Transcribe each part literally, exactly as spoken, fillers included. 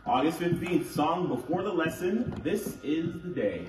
August fifteenth, song before the lesson, This is the Day.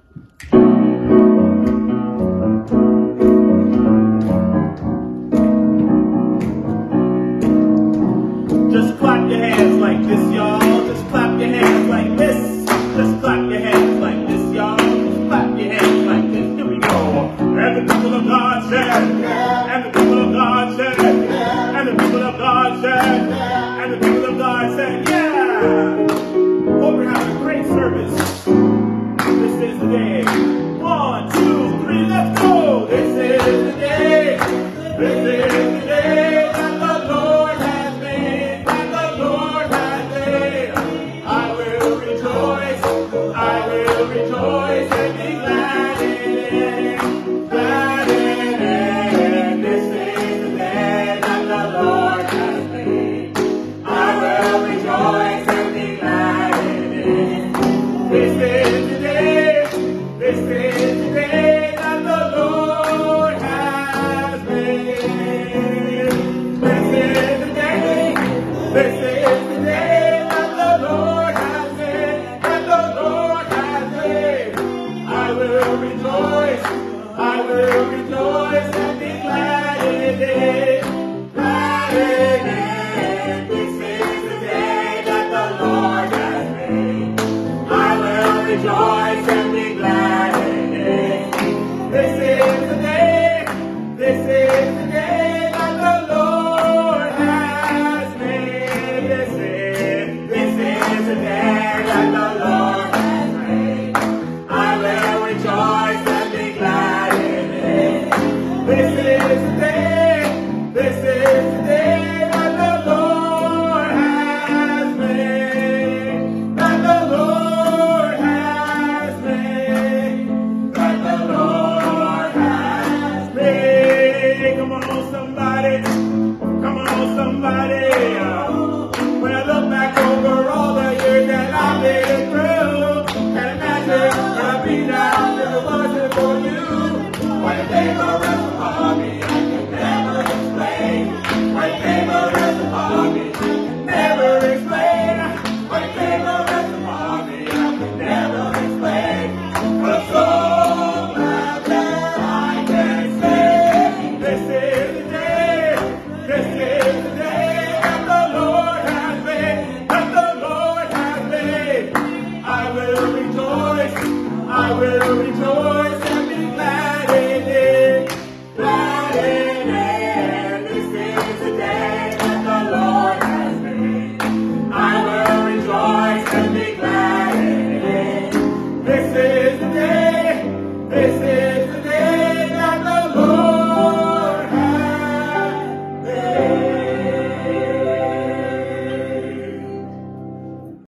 Just clap your hands like this, y'all. Just clap your hands like this. Just clap your hands like this, y'all. Just clap your hands like this. Here we go. And the people of God said, and the people of God said, and the people of God said, and the people of God said, yeah. Hope we're having a great service. This is the day. One, two, three, let's go. This is the day. This is the day that the Lord has made. That the Lord has made. I will rejoice. I will rejoice and be glad in it. Glad in it. This is the day that the Lord has made. I will rejoice and be glad in it. This is the day. This is the day that the Lord has made. This is the day. This is the day that the Lord has made. That the Lord has made. I will rejoice. I will rejoice and be glad in it. Glad in it. This is the day that the Lord has made. I will rejoice.